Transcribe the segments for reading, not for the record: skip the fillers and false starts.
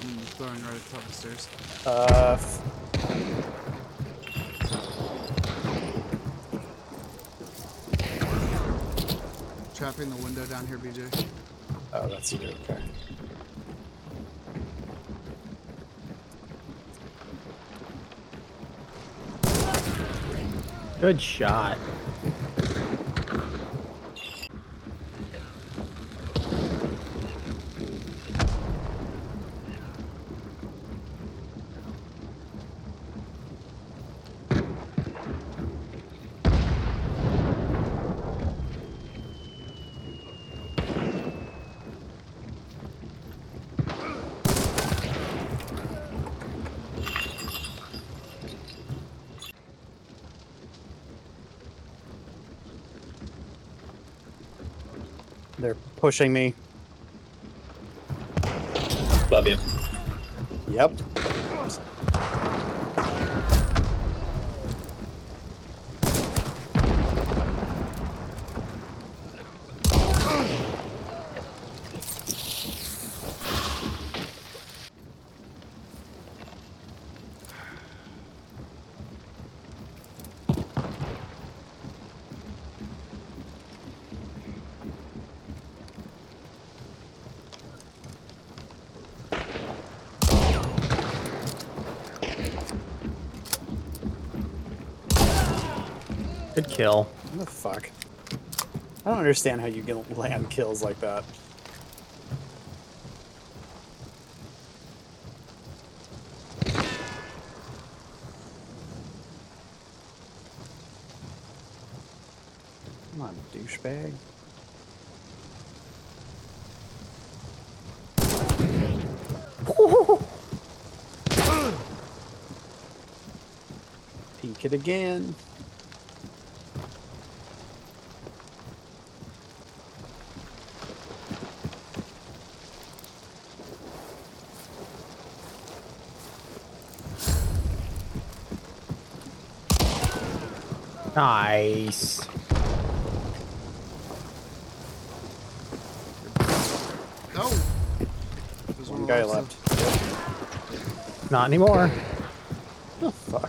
throwing right at the top of the stairs. Trapping the window down here, BJ. Oh, that's you. Okay. Good shot. They're pushing me. Love you. Yep. Good kill. What the fuck? I don't understand how you get land kills like that. Come on, douchebag. Peek it again. Nice. No! There's One guy left. Not anymore. Oh, fuck.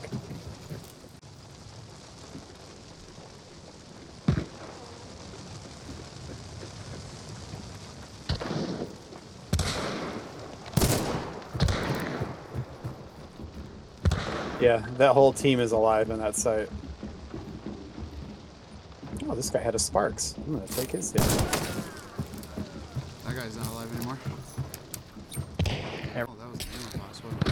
Yeah, that whole team is alive in that site. Oh, this guy had a Sparks. I'm gonna take his hit. That guy's not alive anymore. Oh, that was the ammo box, wasn't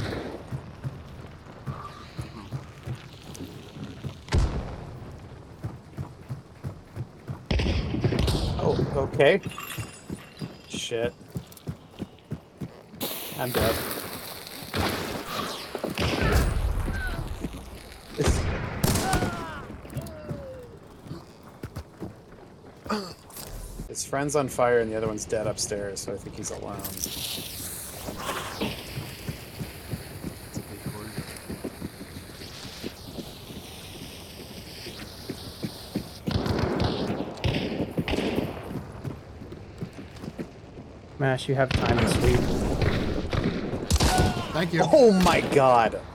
it? Oh, okay. Shit. I'm dead. His friend's on fire and the other one's dead upstairs, so I think he's alone. It's a big cord. Mash, you have time to sweep. Thank you. Oh my god!